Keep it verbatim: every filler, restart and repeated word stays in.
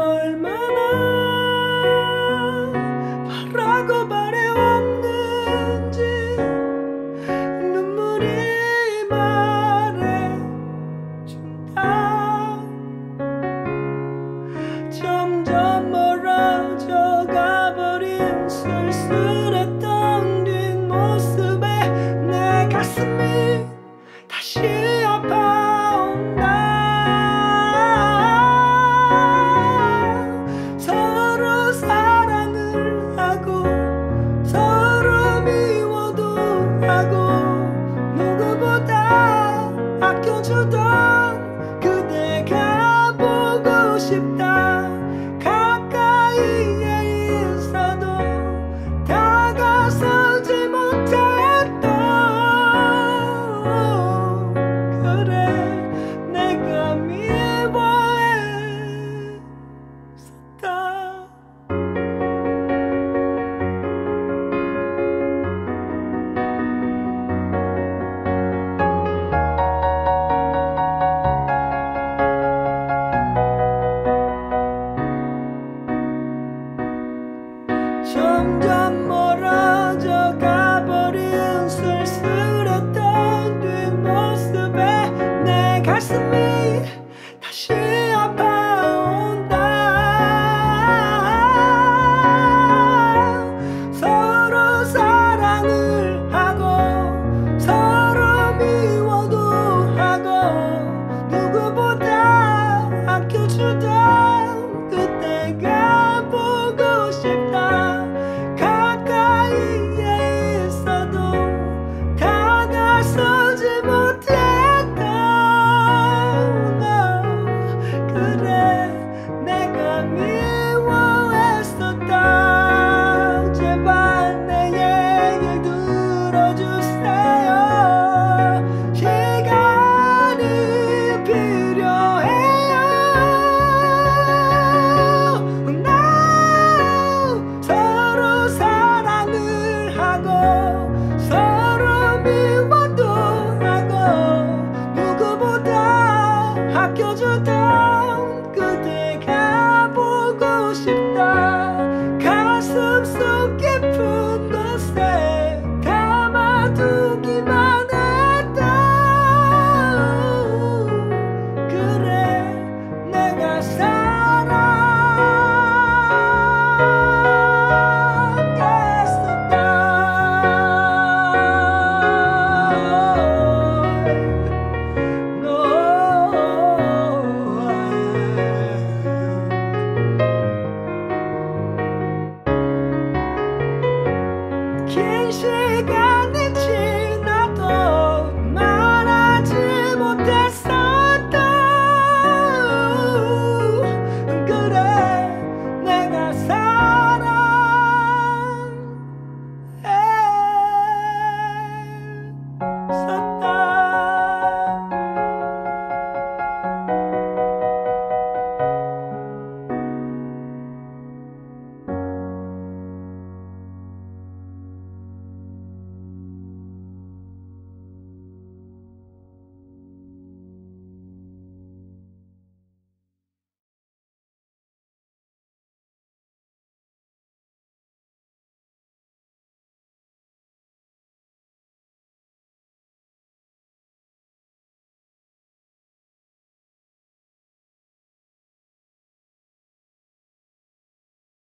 얼마나 바라고 바래왔는지 눈물이 말해준다. 점점 멀어져 가버린 쓸쓸했던 뒷모습에 내 가슴이 다시 아파온다. 서로 사랑을 하고 서로 미워도 하고 누구보다 아껴주던 그대가 보고 싶다. 가까이에 있어도 다가서지 못했던 그래 내가 미워했었다. 점점 멀어져 가버린 쓸쓸했던 뒷모습에 내 가슴이 다시 아파온다. 서로 사랑을 하고 서로 미워도 하고 누구보다 아껴주던 그때가 보고 싶다. 가까이에 있어도 다가서지 못했던 너 그래